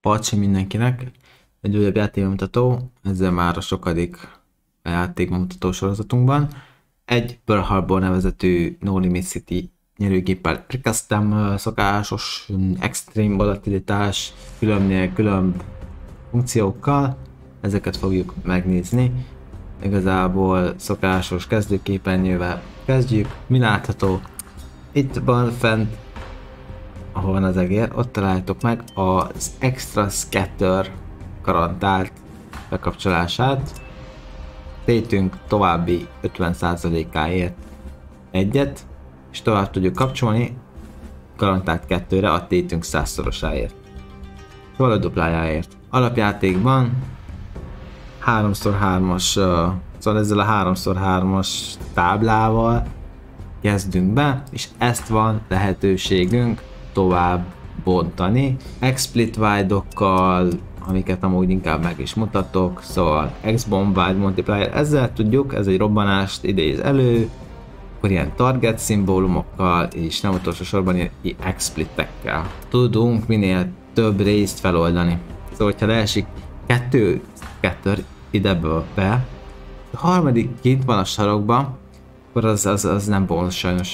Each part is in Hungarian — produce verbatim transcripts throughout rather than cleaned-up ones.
Pacsi mindenkinek, egy újabb játékbemutató, ezzel már a sokadik játékbemutató sorozatunkban. Egy Pearl Harbor nevezetű No Limit City nyerőgéppel érkeztem, szokásos, extrém volatilitás, különnél külön funkciókkal, ezeket fogjuk megnézni. Igazából szokásos kezdőképernyővel kezdjük. Mi látható? Itt van fent, ahol van az egér, ott találtok meg az Extra Scatter garantált bekapcsolását. Tétünk további ötven százalékáért egyet, és tovább tudjuk kapcsolni garantált kettőre a tétünk százszorosáért. Szóval a duplájáért. Alapjátékban három hármas, uh, szóval ezzel a három hármas táblával kezdünk be, és ezt van lehetőségünk tovább bontani. X-split wide-okkal, amiket amúgy inkább meg is mutatok, szóval X-bomb wide multiplier, ezzel tudjuk, ez egy robbanást idéz elő, akkor ilyen target szimbólumokkal, és nem utolsó sorban ilyen X-splittekkel tudunk minél több részt feloldani. Szóval, hogyha leesik kettő kettő ideből be, a harmadik kint van a sarokban, akkor az, az, az nem bónusz sajnos.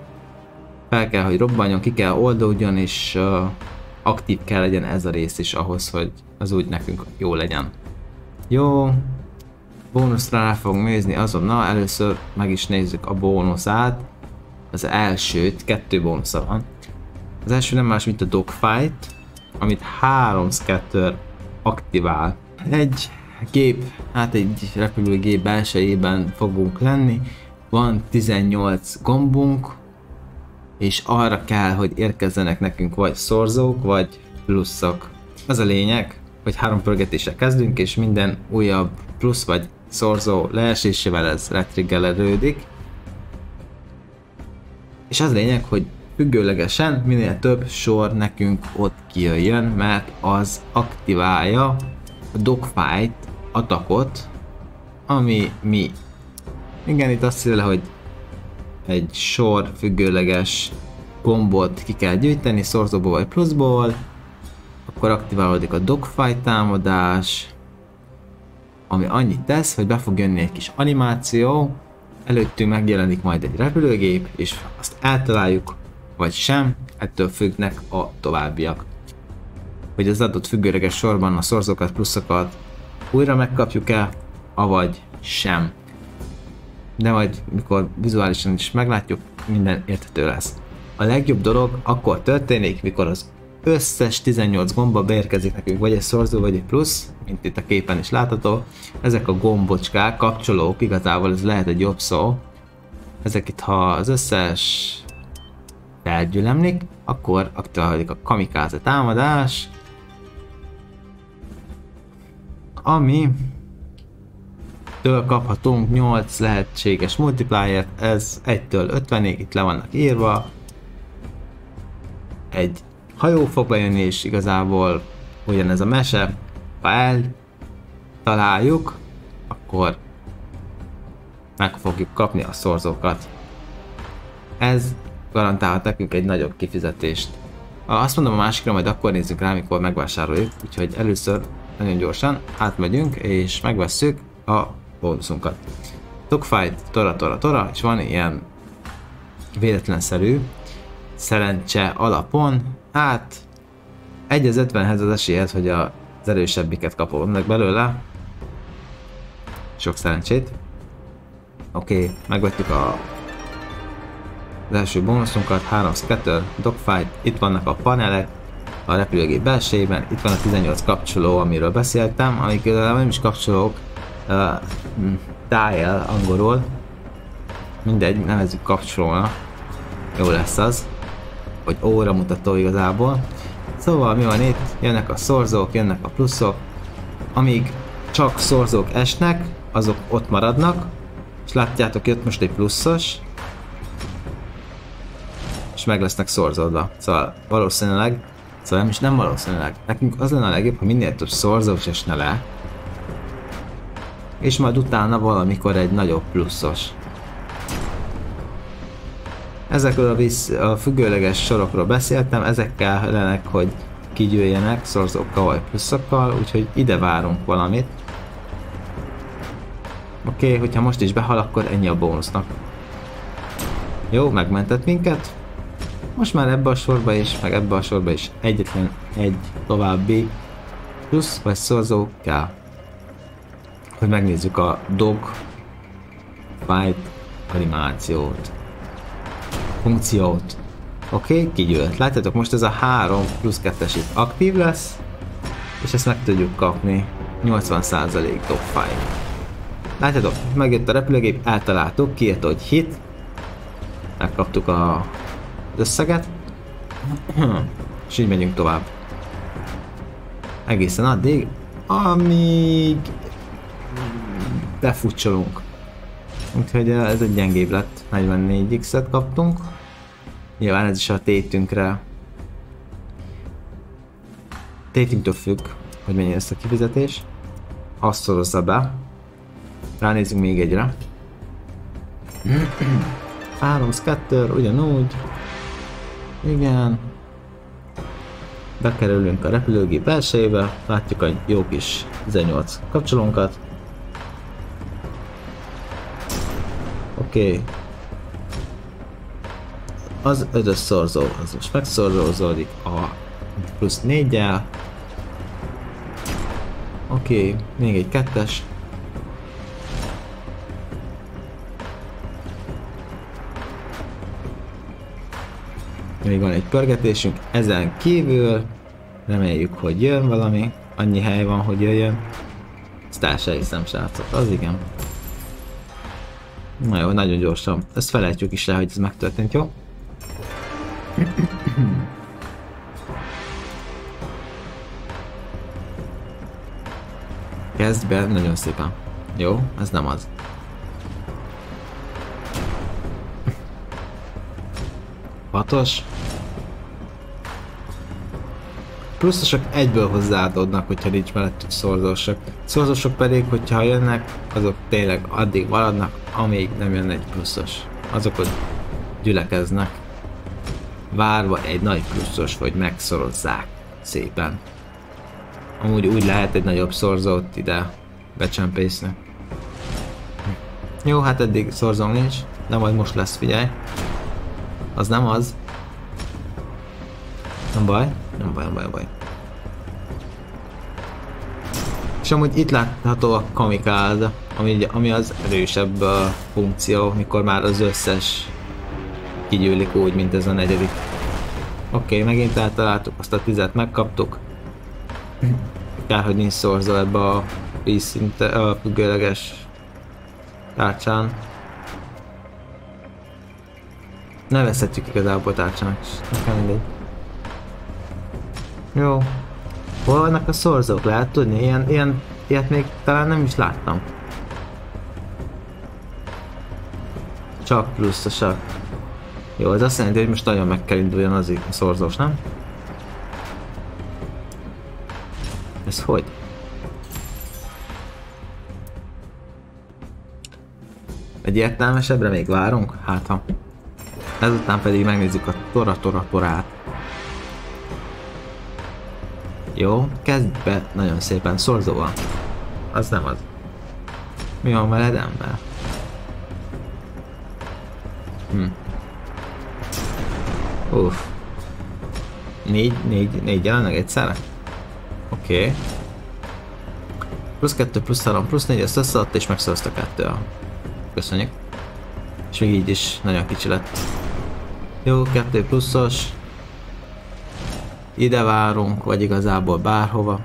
Fel kell, hogy robbanjon, ki kell oldódjon, és uh, aktív kell legyen ez a rész is ahhoz, hogy az úgy nekünk jó legyen. Jó, bónuszra rá fogunk nézni azonnal, először meg is nézzük a bónuszát. Az elsőt, kettő bónusza van. Az első nem más, mint a dogfight, amit három scatter aktivál. Egy gép, hát egy repülőgép belsejében fogunk lenni, van tizennyolc gombunk, és arra kell, hogy érkezzenek nekünk vagy szorzók, vagy pluszok. Az a lényeg, hogy három pörgetéssel kezdünk, és minden újabb plusz vagy szorzó leesésével ez retriggerelődik. És az a lényeg, hogy függőlegesen minél több sor nekünk ott kijöjjön, mert az aktiválja a dogfight atakot, ami mi. Igen, itt azt írja, hogy egy sor függőleges gombot ki kell gyűjteni, szorzóból vagy pluszból, akkor aktiválódik a dogfight támadás, ami annyit tesz, hogy be fog jönni egy kis animáció, előttünk megjelenik majd egy repülőgép, és azt eltaláljuk, vagy sem, ettől függnek a továbbiak. Hogy az adott függőleges sorban a szorzókat, pluszokat újra megkapjuk-e, avagy sem. De majd mikor vizuálisan is meglátjuk, minden érthető lesz. A legjobb dolog akkor történik, mikor az összes tizennyolc gomba beérkezik nekünk, vagy egy szorzó, vagy egy plusz, mint itt a képen is látható. Ezek a gombocskák, kapcsolók, igazából ez lehet egy jobb szó. Ezek itt, ha az összes felgyülemlik, akkor aktiválódik a kamikáze támadás, ami től kaphatunk nyolc lehetséges multipliert, ez egytől ötvenig, itt le vannak írva. Egy hajó fog bejönni, és igazából ugyanez a mese, ha eltaláljuk, akkor meg fogjuk kapni a szorzókat. Ez garantálhat nekünk egy nagyobb kifizetést. Azt mondom, a másikra majd akkor nézzük rá, amikor megvásároljuk, úgyhogy először nagyon gyorsan átmegyünk és megvesszük a bónuszunkat. Dogfight, tora, tora, tora, és van ilyen véletlenszerű szerencse alapon, hát egy az ötvenhez az esélyed, hogy az erősebbiket kapod belőle. Sok szerencsét. Oké, okay, megvettük a az első bónuszunkat, három scatter, dogfight, itt vannak a panelek, a repülőgép belsejében, itt van a tizennyolc kapcsoló, amiről beszéltem, amik nem is kapcsolók, uh, dial angolul, mindegy, nevezzük kapcsolónak, jó lesz az, vagy óramutató igazából. Szóval mi van itt? Jönnek a szorzók, jönnek a pluszok, amíg csak szorzók esnek, azok ott maradnak, és látjátok, jött most egy pluszos, és meg lesznek szorzódva. Szóval valószínűleg, szóval nem is nem valószínűleg, nekünk az lenne a legjobb, ha minél több szorzós esne le, és majd utána valamikor egy nagyobb pluszos. Ezekről a, visz, a függőleges sorokról beszéltem, ezek kellenek, hogy kigyűljenek szorzókkal vagy pluszokkal, úgyhogy ide várunk valamit. Oké, okay, hogyha most is behal, akkor ennyi a bónusznak. Jó, megmentett minket. Most már ebbe a sorba is, meg ebbe a sorba is egyetlen egy további plusz vagy szorzó kell. Hogy megnézzük a dog fight animációt. Funkciót. Oké, okay, kigyűlt. Látjátok, most ez a három plusz kettes itt aktív lesz, és ezt meg tudjuk kapni. nyolcvan százalék dogfight. Látjátok, megjött a repülőgép, eltaláltuk, kijött, hogy hit. Megkaptuk a összeget. És így megyünk tovább. Egészen addig, amíg befutcsolunk. Úgyhogy ez egy gyengébb lett. negyvennégy X-et kaptunk. Nyilván ez is a tétünkre. Tétünktől függ, hogy mennyi lesz a kifizetés. Azt szorozza be. Ránézzünk még egyre. három scatter, ugyanúgy. Igen. Bekerülünk a repülőgép belsejébe. Látjuk a jó kis tizennyolc kapcsolónkat. Oké. Okay. Az ötös szorzó, az most megszorzózódik a plusz négyel. Oké, okay. Még egy kettes. Még van egy pörgetésünk, ezen kívül reméljük, hogy jön valami, annyi hely van, hogy jöjjön. Ezt el se hiszem, srácok, az igen. Na jó, nagyon gyorsan, ezt felejtjük is le, hogy ez megtörtént, jó? Kezd be nagyon szépen. Jó, ez nem az. Hatos. Pluszosok egyből hozzáadódnak, hogyha nincs mellettük szorzósok. Szorzósok pedig, hogyha jönnek, azok tényleg addig maradnak, amíg nem jön egy pluszos. Azok ott gyülekeznek. Várva egy nagy pluszos, hogy megszorozzák szépen. Amúgy úgy lehet egy nagyobb szorzót ide becsempészni. Jó, hát eddig szorzóm nincs, de majd most lesz, figyelj. Az nem az. Nem baj, nem baj, nem baj, nem baj. És amúgy itt látható a kamikaze, ami, ami az erősebb uh, funkció, mikor már az összes kigyűlik úgy, mint ez a negyedik. Oké, okay, megint eltaláltuk, azt a tizet megkaptuk. Kár, hogy nincs szorzó ebbe a vízszinte, a függőleges tárcsán. Nevezhetjük igazából tárcsának is, nekem mindegy. Jó. Hol vannak a szorzók? Lehet tudni? Ilyen, ilyen, ilyet még talán nem is láttam. Csak pluszosak. Jó, ez azt jelenti, hogy most nagyon meg kell induljon az a szorzós, nem? Ez hogy? Egy értelmesebbre még várunk? Hát ha. Ezután pedig megnézzük a tora tora torát. Jó, kezd be nagyon szépen szorzóval. Az nem az. Mi van veled, ember? Hm. Uff. Négy, négy, négy jelenleg egyszerre? Oké. Okay. Plusz kettő, plusz három, plusz négy, ezt összeadta és megszorozta kettő. Köszönjük. És még így is nagyon kicsi lett. Jó, kettő pluszos. Ide várunk, vagy igazából bárhova.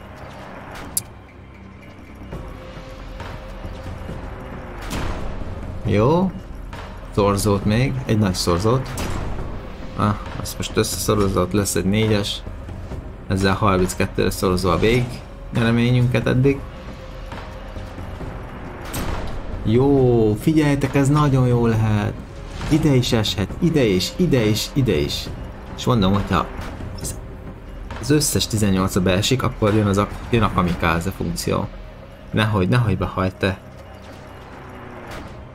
Jó. Szorzót még, egy nagy szorzót. Ah, azt most összeszorozott, lesz egy négyes. Ezzel harminckettőre szorozva a vég nyereményünket eddig. Jó, figyeljetek, ez nagyon jó lehet. Ide is eshet, ide is, ide is, ide is. És mondom, hogyha az összes tizennyolcra beesik, akkor jön, az a, jön a kamikaze funkció. Nehogy, nehogy behajt te.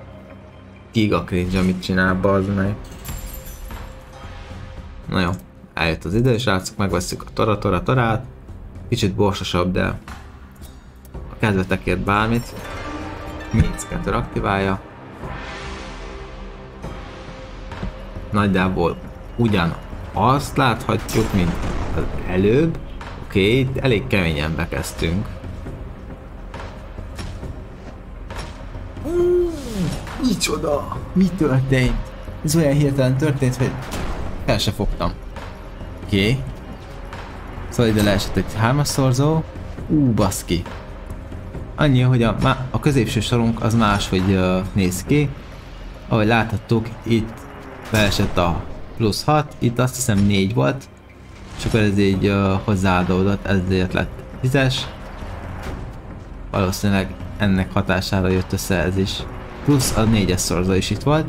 Giga cringe, amit csinál, bazd meg. Na jó, Eljött az idő, srácok, megvesszük a tora tora torát. Kicsit borsosabb, de a kedvetekért bármit. Mindkettő aktiválja. Nagyjából ugyan azt láthatjuk, mint az előbb. Oké, okay, elég keményen bekezdtünk. Micsoda! Mi történt? Ez olyan hirtelen történt, hogy el se fogtam. Oké. Okay. Szóval ide leesett egy hármas szorzó. Ú, baszki. Annyi, hogy a, a középső sorunk az máshogy uh, néz ki. Ahogy láthattuk, itt leesett a plusz hat, itt azt hiszem négy volt. És akkor ez így uh, hozzáadódott, ezért lett tízes. Valószínűleg ennek hatására jött össze ez is. Plusz a négyes szorzó is itt volt.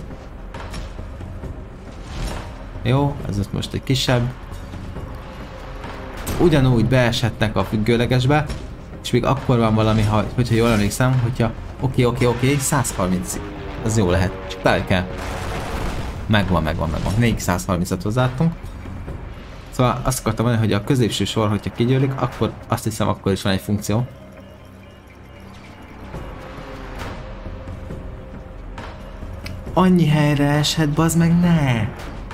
Jó, ez ott most egy kisebb. Ugyanúgy beeshetnek a függőlegesbe, és még akkor van valami, ha, hogyha jól emlékszem, hogyha oké, oké, oké, száz harminc, az jó lehet, csak tele kell. Megvan, megvan, megvan, még száz harmincat hozzáadtunk. Szóval azt akartam mondani, hogy a középső sor, hogyha kigyűlik, akkor azt hiszem, akkor is van egy funkció. Annyi helyre eshet, bazd meg, ne!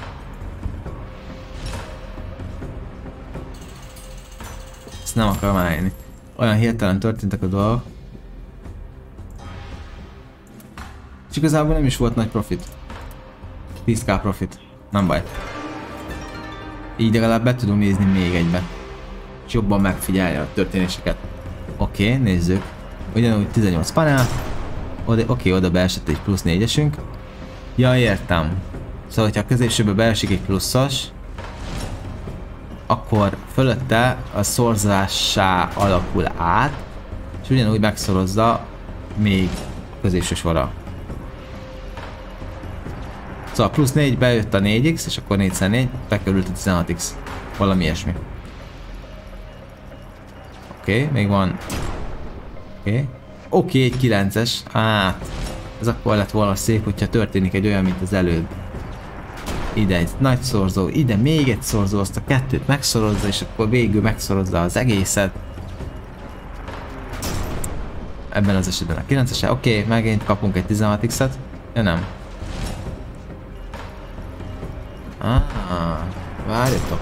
Ezt nem akarom állni. Olyan hirtelen történtek a dolgok. És igazából nem is volt nagy profit. tíz k profit. Nem baj. Így legalább be tudunk nézni még egybe. És jobban megfigyelje a történéseket. Oké, okay, nézzük. Ugyanúgy tizennyolc panel. Oda, oké, okay, oda beesett egy plusz négyesünk. Ja, értem. Szóval, hogyha a középsőbe beesik egy pluszos, akkor fölötte a szorzássá alakul át, és ugyanúgy megszorozza még a középső sorra. Szóval plusz négy bejött a négy x, és akkor négyszer négy, bekerült a tizenhat x. Valami ilyesmi. Oké, okay, még van. Oké. Okay. Oké, okay, egy kilences. Hát, ez akkor lett volna szép, hogyha történik egy olyan, mint az előbb. Ide egy nagy szorzó, ide még egy szorzó, azt a kettőt megszorozza, és akkor végül megszorozza az egészet. Ebben az esetben a kilences. Oké, okay, megint kapunk egy tizenhat x-et. Ja, nem. Ah, várjatok.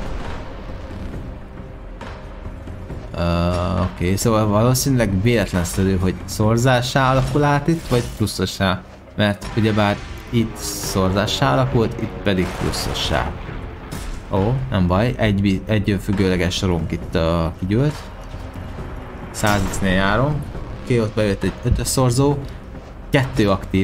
Uh, Oké, okay, szóval valószínűleg véletlenszerű, hogy szorzássá alakul át itt, vagy pluszossá. Mert ugyebár itt szorzássá alakult, itt pedig pluszossá. Ó, nem baj, egy, egy függőleges sorunk itt uh, kigyűlt. száz x-nél járunk. Oké, okay, ott bejött egy ötös szorzó. Kettő aktív.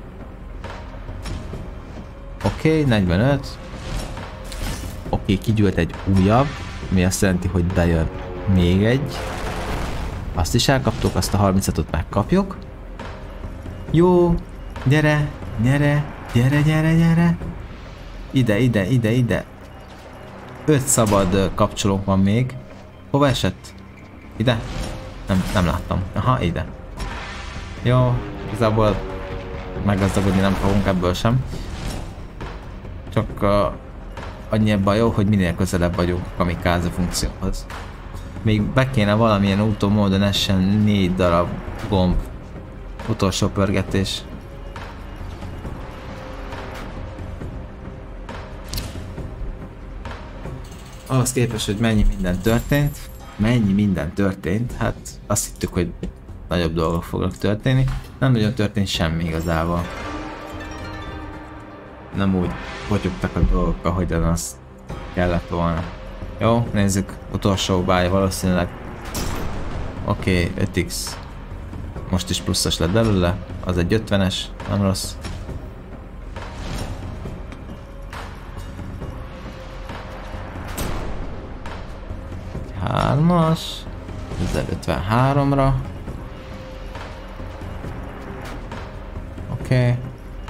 Oké, okay, negyvenöt. Oké, okay, kigyűlt egy újabb, ami azt jelenti, hogy bejön még egy. Azt is elkaptuk, azt a harmincat megkapjuk. Jó, gyere, gyere, gyere, gyere, gyere. Ide, ide, ide, ide. Öt szabad kapcsolónk van még. Hova esett? Ide? Nem, nem láttam. Aha, ide. Jó, igazából meggazdagodni nem fogunk ebből sem. Csak uh, annyi ebben jó, hogy minél közelebb vagyunk a kamikáze funkcióhoz. Még be kéne valamilyen úton módon essen négy darab gomb. Utolsó pörgetés. Ahhoz képest, hogy mennyi minden történt, mennyi minden történt, hát azt hittük, hogy nagyobb dolgok fognak történni. Nem nagyon történt semmi igazából. Nem úgy potyogtak a dolgok, ahogyan az kellett volna. Jó, nézzük, utolsó báj valószínűleg. Oké, okay, öt x. Most is pluszos lett belőle, az egy ötvenes, nem rossz. hármas, ezerötvenháromra. Oké. Okay.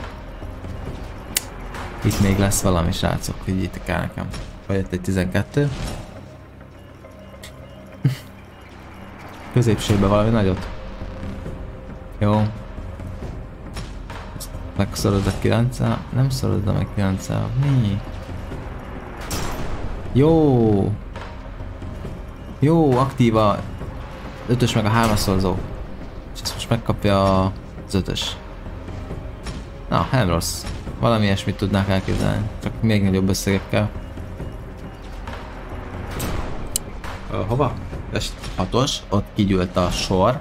Itt még lesz valami, srácok, hogy itt kell nekem. Bejött egy tizenkettő. Középsőbe valami nagyot. Jó. Megszorozza kilenccel. Nem szorozza meg kilenccel. Mi? Jó! Jó, aktíva ötös meg a hármas szorzó. És ezt most megkapja az ötös. Na, nem rossz. Valami ilyesmit tudnák elképzelni. Csak még nagyobb összegekkel. Uh, hova? Öst hatos, ott kigyűlt a sor.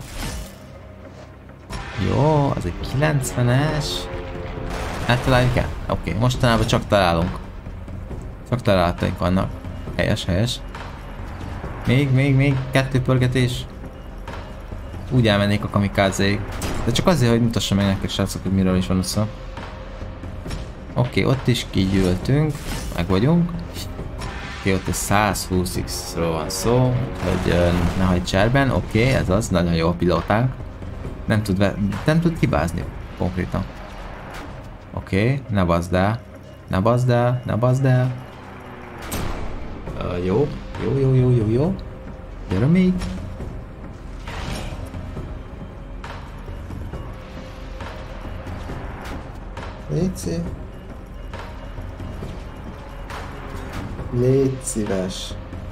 Jó, az egy kilencvenes. Eltaláljuk el? Oké, okay, mostanában csak találunk. Csak találataink vannak. Helyes, helyes. Még, még, még kettő pörgetés. Úgy elmennék a kamikázéig. De csak azért, hogy mutassam meg nektek, srácok, hogy miről is van szó. Oké, okay, ott is kigyűltünk. Meg vagyunk. Oké, okay, ott egy száz húsz X-ről van szó, hogy uh, ne hagyd cserben. Oké, okay, ez az, nagyon jó a pilótánk. Nem tud, nem tud hibázni konkrétan. Oké, okay, ne bazd el. Ne bazd el, ne bazd el. Uh, jó, jó, jó, jó, jó, jó. Gyere még. Léci. Légy szíves.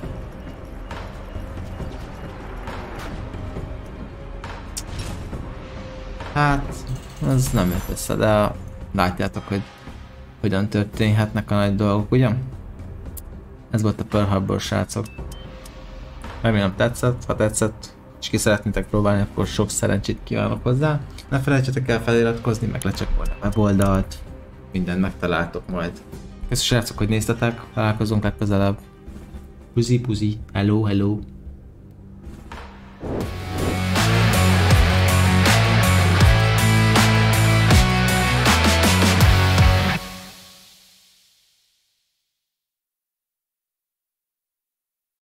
Hát, ez nem jött össze, de látjátok, hogy hogyan történhetnek a nagy dolgok, ugye? Ez volt a Pearl Harbor, srácok. Remélem tetszett, ha tetszett, és ki szeretnétek próbálni, akkor sok szerencsét kívánok hozzá. Ne felejtsetek el feliratkozni, meg lecsekkolni a weboldalt. Mindent megtaláltok majd. Köszönöm, srácok, hogy néztetek, találkozunk legközelebb. Puzi, puzi, hello, hello.